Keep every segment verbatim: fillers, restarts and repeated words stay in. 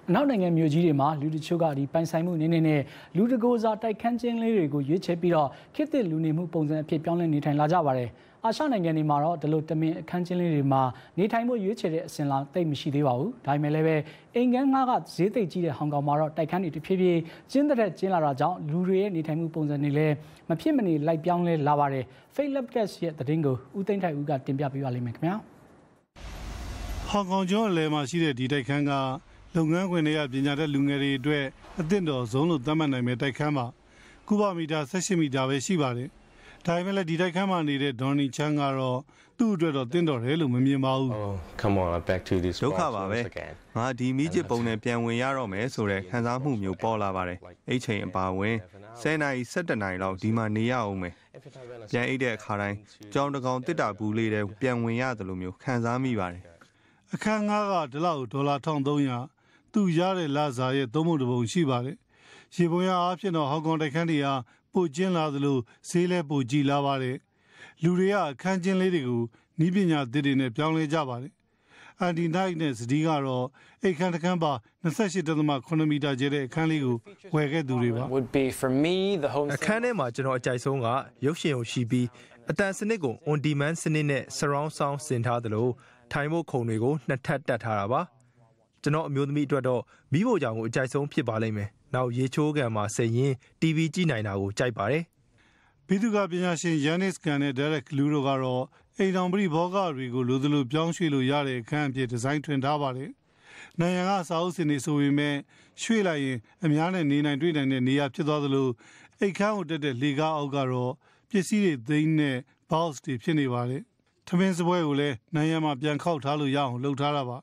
နောက်နိုင်ငံမျိုးကြီးတွေမှာလူတချို့ကဒီပိုင်ဆိုင်မှုနည်းနည်းနဲ့လူတကိုယ်စားတိုက်ခန်းချင်းလေးတွေကိုရွေးချယ်ပြီးတော့ခေတ်သစ်လူနေမှုပုံစံအဖြစ်ပြောင်းလဲနေထိုင်လာကြပါတယ်။အာရှနိုင်ငံတွေမှာတော့ဒီလိုတမင်အခန်းချင်းလေးတွေမှာနေထိုင်မှုရွေးချယ်တဲ့အစဉ်လာတိတ်မရှိသေးပါဘူး။ဒါပေမဲ့လည်းပဲအင်ကန်ငါးကဈေးသိပ်ကြီးတဲ့ဟောင်ကောင်မှာတော့တိုက်ခန်းတွေတဖြည်းဖြည်းကျင်းတဲ့ကျင်းလာတာကြောင့်လူတွေရဲ့နေထိုင်မှုပုံစံတွေလည်းမဖြစ်မနေလိုက်ပြောင်းလဲလာပါတယ်။ Faith Labcast ရဲ့သတင်းကိုဦးသိန်းထိုက်ဦးကတင်ပြပေးပါလိမ့်မယ်ခင်ဗျာ။ဟောင်ကောင်ကျွန်းအလယ်မှာရှိတဲ့ဒီတိုက်ခန်းကလုပ်ငန်းခွင်တွေကပညာတတ်လူငယ်တွေအတွက်အသင့်တော်ဆုံးလို့သတ်မှတ်နိုင်မဲ့တိုက်ခန်းမှာကုဗမီတာ၁၈မီတာပဲရှိပါတယ်။ဒါပေမဲ့လည်းဒီတိုက်ခန်းမှာနေတဲ့ဒေါ်နီချန်ကတော့သူ့အတွက်တော့သင့်တော်တယ်လို့မမြင်ပါဘူး။ Come on back to this ဒုက္ခပါပဲ။ငါဒီမိကျစ်ပုံနဲ့ပြန်ဝင်ရတော့မယ်ဆိုတဲ့ခံစားမှုမျိုးပေါ်လာပါတယ်။အဲ့ချိန်အပါဝင်၁၀နာရီ၁၁နာရီလောက်ဒီမှာနေရအောင်မယ်။ပြန်အိတ်တဲ့အခါတိုင်းကြောင်တကောင်တစ်တာဘူးလေးတဲ့ပြန်ဝင်ရတယ်လို့မျိုးခံစားမိပါတယ်။အခန်းငါးကဒီလောက်ဒေါ်လာ၁၃၀၀သူရတဲ့လစာရဲ့သုံးပုံတစ်ပုံရှိပါတယ်။ရေပုံရအားဖြင့်တော့ဟောင်ကောင်တိုက်ခန်းတွေဟာပိုကျင်းလာသလိုဈေးလဲပိုကြီးလာပါတယ်။လူတွေကအခန်းချင်းလေးတွေကိုနီးပညာသစ်တွေနဲ့ပြောင်းလဲကြပါတယ်။အန်ဒီနိုင်နဲ့စတီးကတော့အိတ်ခန်းတစ်ခန်းပါ၂၈.၇မီတာကျတဲ့အခန်းလေးကိုဝယ်ခဲ့သူတွေပါ။ would be for me the home အခန်းထဲမှာကျွန်တော်အကြိုက်ဆုံးကရုပ်ရှင်ကိုရှိပြီးအတန်စနစ်ကို on demand စနစ်နဲ့ surround sound ဆင်ထားသလိုထိုင်ဖို့ခုံတွေကိုနှစ်ထပ်တက်ထားတာပါကျွန်တော်အမျိုးသမီးအတွက်တော့မိဖို့ကြောင့်ကိုအကြိုက်ဆုံးဖြစ်ပါလိမ့်မယ်။နောက်ရေချိုးကန်မှာစိတ်ရင်း တီဗီ ကြည့်နိုင်တာကိုကြိုက်ပါတယ်။ဘီသူကပညာရှင်ယန်နစ်ကန်နဲ့ဒရက်လူတို့ကတော့အိမ်တော်ပရိဘောဂတွေကိုလိုသလိုပြောင်းရွှေ့လို့ရတဲ့အခန်းအဖြစ်ဒီဇိုင်းထွင်ထားပါတယ်။နိုင်ငံကစာအုပ်စင်တွေဆိုပေမဲ့ရွှေ့လိုက်ရင်အများနဲ့နေနိုင်တွေ့နိုင်တဲ့နေရာဖြစ်သွားသလိုအိတ်ခန်းကိုတက်တဲ့လေကားအောက်ကတော့ပစ္စည်းတွေသိမ်းတဲ့ box တွေဖြစ်နေပါတယ်။ထမင်းစပွဲကိုလည်းနိုင်ငံမှာပြန်ခောက်ထားလို့ရအောင်လုပ်ထားတာပါ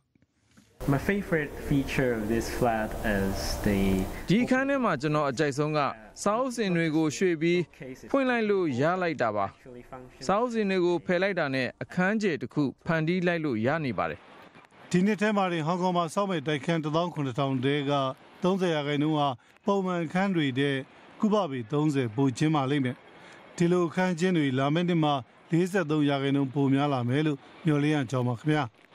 My favorite feature of this flat is the ဒီခန်းထဲမှာကျွန်တော်အကြိုက်ဆုံးကစာအုပ်စင်တွေကိုရွှေ့ပြီးဖွင့်လိုက်လို့ရလိုက်တာပါစာအုပ်စင်တွေကိုဖယ်လိုက်တာနဲ့အခန်းကျယ်တစ်ခုဖန်တီးလိုက်လို့ရနေပါတယ်ဒီနှစ်ထဲမှာဟောင်ကောင်မှာစောက်မဲ့တိုက်ခန်း၁၇၀၀၀တဲက၃၀ရာခိုင်နှုန်းဟာပုံမှန်အခန်းတွေတဲ့ကုဗပေ၃၀ပိုချင်းပါလိမ့်မယ်ဒီလိုအခန်းချင်းတွေလာမယ့်နှစ်မှာ၄၃ရာခိုင်နှုန်းပိုများလာမယ်လို့မျှော်လင့်ရကြောင်းပါခင်ဗျာ